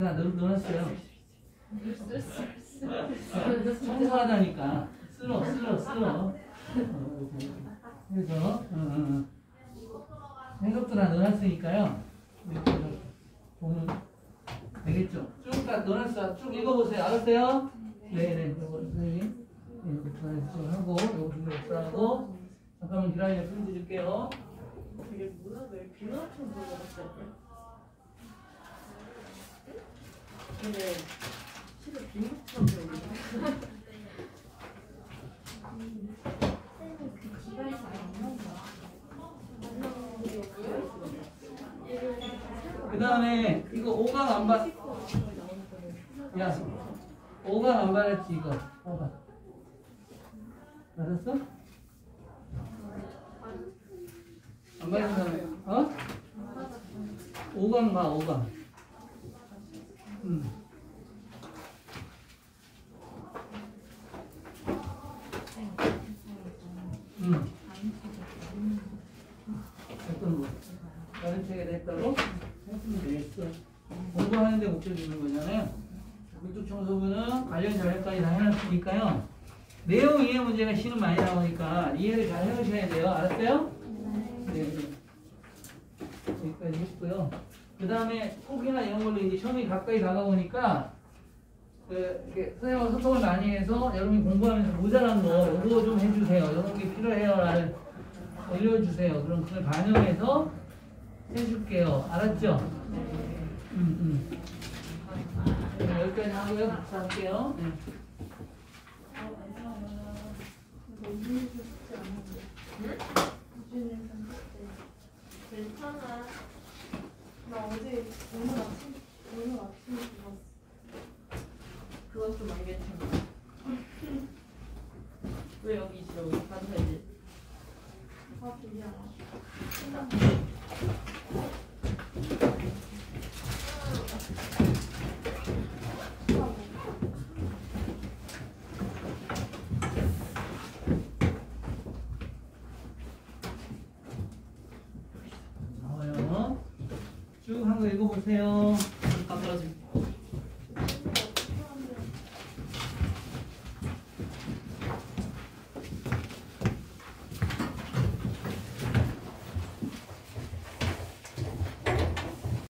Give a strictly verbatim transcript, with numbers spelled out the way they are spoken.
다 넣어놨어요. 청소하다니까. 쓸어, 쓸어, 쓸어. 그래서, 어, 어. 생각도 다 넣어놨으니까요. 이렇게 보면 되겠죠? 쭉 다 넣어놨어. 쭉 읽어보세요. 알았어요? 네네. 이거 선생님. 이렇게 쭉 하고, 이거 준비했어. 잠깐만 기다려. 프린트 줄게요. 이게 뭐야? 왜 비누처럼 들어갔어? 근데 실은 비누처럼 들어갔어. 그 다음에 이거 오강 안 받, 야, 오강 안 받았지 이거. 오강. 받았어? 안 받은 사람이, 어? 오강 봐, 오강. 응. 응. 어떤 거? 다른 책에 됐다고? 했으면 되겠어. 공부하는데 목표 주는 거잖아요. 그쪽 청소부는 관련 자료까지 다 해놨으니까요. 내용 이해 문제가 시는 많이 나오니까 이해를 잘 해오셔야 돼요. 알았어요? 네. 네. 여기까지 했고요. 그 다음에 톡이나 이런 걸로 이제 시험이 가까이 다가오니까 그 이렇게 선생님하고 소통을 많이 해서 여러분이 공부하면서 모자란 거 이거 좀 해주세요. 이런 게 필요해요라는 올려주세요. 그럼 그걸 반영해서 해줄게요. 알았죠? 음, 음. 네, 여기까지 하고요. 박수할게요. 네. 괜찮아. 나 어제 오늘 아침 오늘 아침에 죽었어. 그건 좀 안 괜찮아. 왜 여기 있어? 여기 가져야지. 아 미안. 나와요. 쭉 한 거 읽어보세요.